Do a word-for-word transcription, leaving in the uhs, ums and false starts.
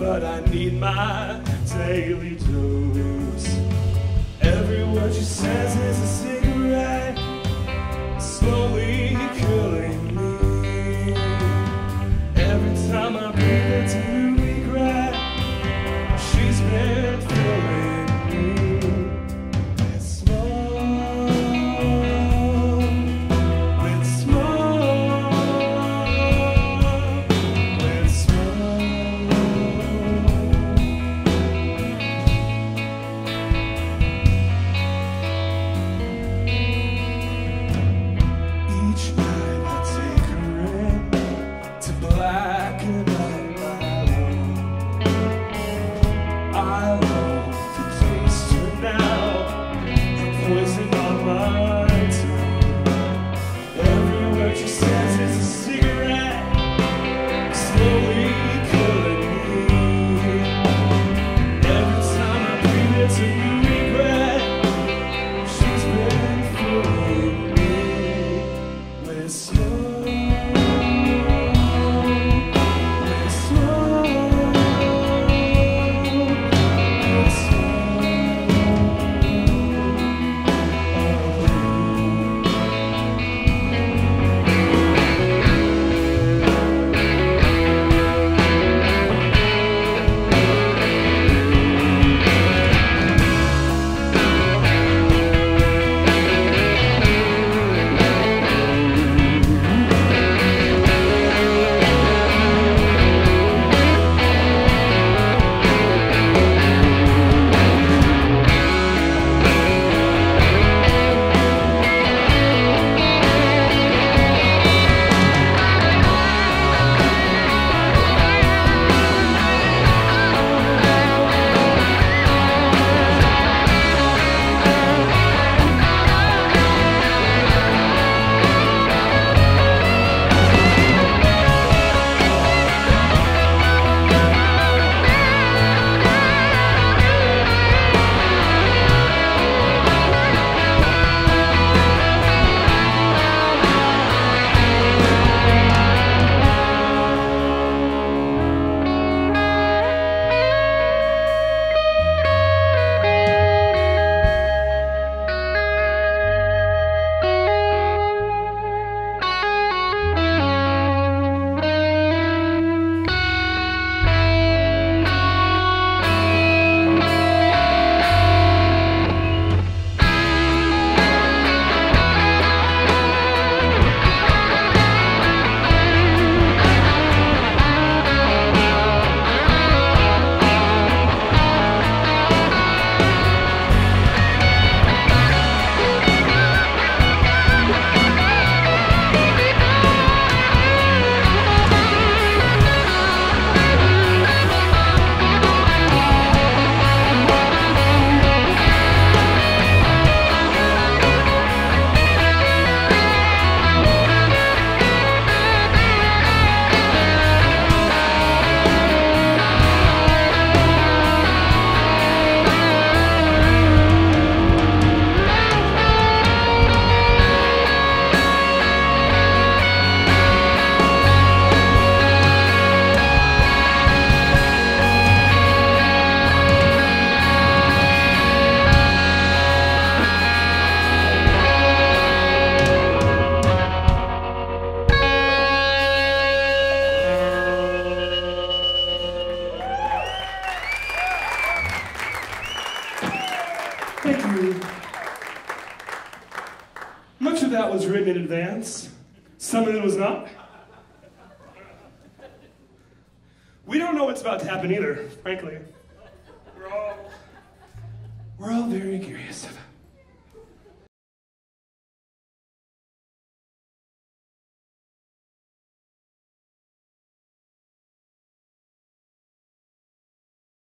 but I need my daily dose. Every word she says is a cigarette, slowly killing me. Every time I breathe it's a new regret. She's been filling me with smoke, with smoke, with smoke. Each night I take her in to blacken up my room. I love to taste her now, her poison on my tongue. Every word she says is a cigarette, slowly killing me. Every time I breathe it's a new regret. She's been filling me with smoke, with smoke, with smoke. Thank you. Much of that was written in advance. Some of it was not. We don't know what's about to happen either, frankly. We're all, we're all very curious about it.